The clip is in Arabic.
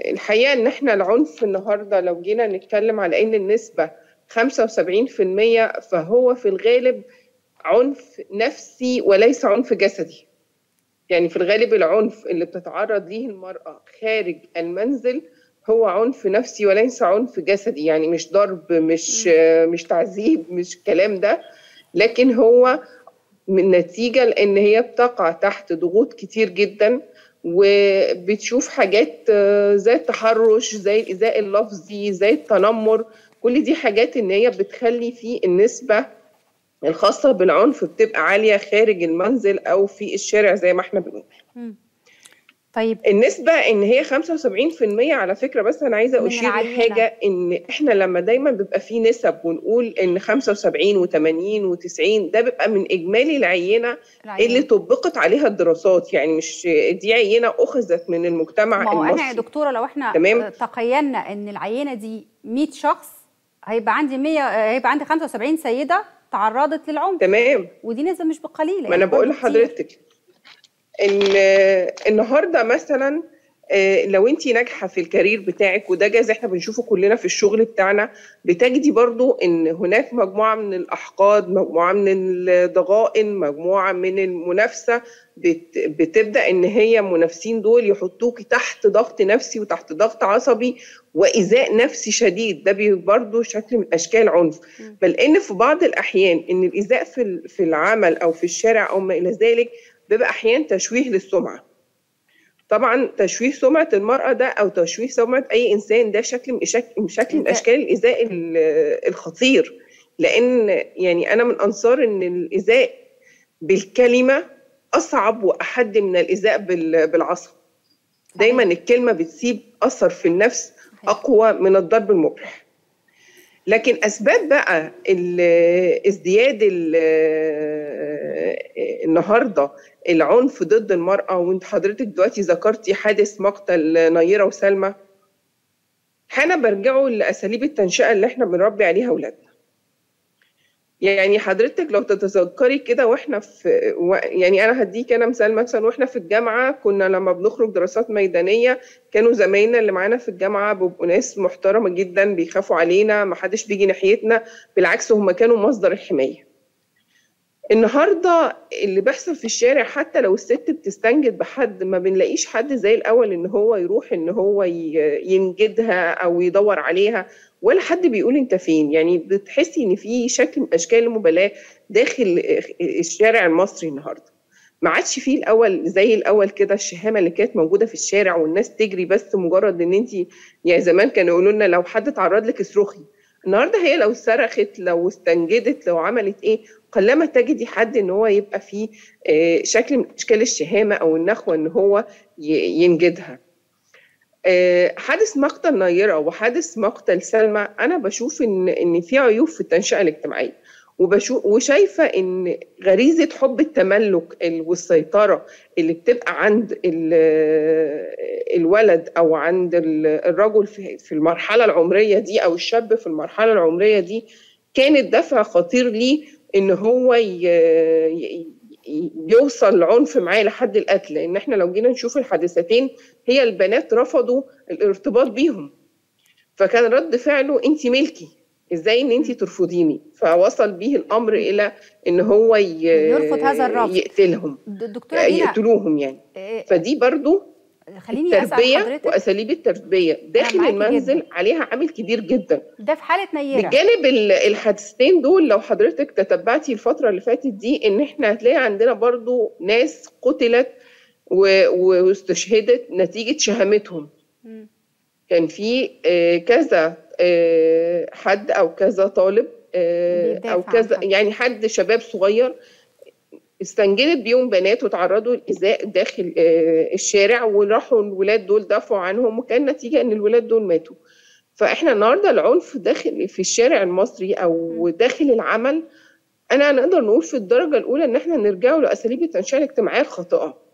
الحقيقة إن إحنا العنف النهاردة لو جينا نتكلم على إن النسبة 75%، فهو في الغالب عنف نفسي وليس عنف جسدي. يعني في الغالب العنف اللي بتتعرض ليه المرأة خارج المنزل هو عنف نفسي وليس عنف جسدي، يعني مش ضرب، مش تعذيب، مش الكلام ده، لكن هو من نتيجة لأن هي بتقع تحت ضغوط كتير جدا، وبتشوف حاجات زي التحرش، زي الإيذاء اللفظي، زي التنمر. كل دي حاجات إن هي بتخلي في النسبة الخاصة بالعنف بتبقى عالية خارج المنزل أو في الشارع زي ما احنا بنقول. طيب النسبة إن هي 75% على فكرة، بس أنا عايزة أشير لحاجة، إن إحنا لما دايما بيبقى في نسب ونقول إن 75 و80 و90 ده بيبقى من إجمالي العينة اللي طبقت عليها الدراسات، يعني مش دي عينة أخذت من المجتمع المصري. ما هو احنا يا دكتورة لو احنا تخيلنا إن العينة دي 100 شخص هيبقى عندي 75 سيدة تعرضت للعنف. تمام. ودي نسبة مش بقليلة. ما أنا بقول لحضرتك إن النهارده مثلا لو انت ناجحه في الكارير بتاعك، وده جاز احنا بنشوفه كلنا في الشغل بتاعنا، بتجدي برضو ان هناك مجموعه من الاحقاد، مجموعه من الضغائن، مجموعه من المنافسه بتبدا ان هي منافسين دول يحطوكي تحت ضغط نفسي وتحت ضغط عصبي وايذاء نفسي شديد. ده برضو شكل من اشكال العنف. بل ان في بعض الاحيان ان الايذاء في العمل او في الشارع او ما الى ذلك بيبقى احيانا تشويه للسمعه. طبعا تشويه سمعه المراه ده او تشويه سمعه اي انسان ده شكل من اشكال الايذاء الخطير. لان يعني انا من انصار ان الايذاء بالكلمه اصعب واحد من الايذاء بالعصا. دايما الكلمه بتسيب اثر في النفس اقوى من الضرب المبرح. لكن اسباب بقى ازدياد النهارده العنف ضد المراه، وانت حضرتك دلوقتي ذكرتي حادث مقتل نيرة وسلمى، احنا برجعوا لاساليب التنشئه اللي احنا بنربي عليها اولادنا. يعني حضرتك لو تتذكري كده واحنا يعني انا هديك مثلا واحنا في الجامعه، كنا لما بنخرج دراسات ميدانيه كانوا زمايلنا اللي معانا في الجامعه بيبقوا ناس محترمه جدا، بيخافوا علينا، ما حدش بيجي ناحيتنا، بالعكس هم كانوا مصدر الحمايه. النهارده اللي بيحصل في الشارع، حتى لو الست بتستنجد بحد ما بنلاقيش حد زي الاول ان هو يروح ان هو ينجدها او يدور عليها، ولا حد بيقول انت فين. يعني بتحسي ان في شكل من اشكال المبالاه داخل الشارع المصري النهارده. ما عادش فيه الاول زي الاول كده الشهامه اللي كانت موجوده في الشارع والناس تجري بس مجرد ان انت، يعني زمان كانوا يقولوا لنا لو حد اتعرض لك اصرخي. النهارده هي لو صرخت، لو استنجدت، لو عملت ايه، قلما تجدي حد ان هو يبقى فيه شكل من اشكال الشهامه او النخوه ان هو ينجدها. حادث مقتل نيرة وحادث مقتل سلمى انا بشوف ان في عيوب في التنشئه الاجتماعيه، وشايفه ان غريزه حب التملك والسيطره اللي بتبقى عند الولد او عند الرجل في المرحله العمريه دي، او الشاب في المرحله العمريه دي، كانت دافع خطير ليه ان هو يوصل العنف معاه لحد القتل. لان احنا لو جينا نشوف الحادثتين، هي البنات رفضوا الارتباط بيهم، فكان رد فعله انت ملكي، ازاي ان انت ترفضيني، فوصل بيه الامر الى ان هو يرفض هذا الرفض، يقتلهم، يقتلوهم يعني. فدي برضو التربيه واساليب التربيه داخل المنزل جداً. عليها عامل كبير جدا. ده في حاله نيرة. بجانب الحادثتين دول، لو حضرتك تتبعتي الفتره اللي فاتت دي، ان احنا هتلاقي عندنا برضو ناس قتلت واستشهدت نتيجه شهامتهم. كان في كذا حد او كذا طالب او كذا، يعني حد شباب صغير استنجدت بيهم بنات وتعرضوا للايذاء داخل الشارع، وراحوا الولاد دول دافعوا عنهم، وكان نتيجه ان الولاد دول ماتوا. فاحنا النهارده العنف داخل في الشارع المصري او داخل العمل، انا نقدر نقول في الدرجه الاولى ان احنا نرجعوا لاساليب التنشئه الاجتماعيه الخاطئه.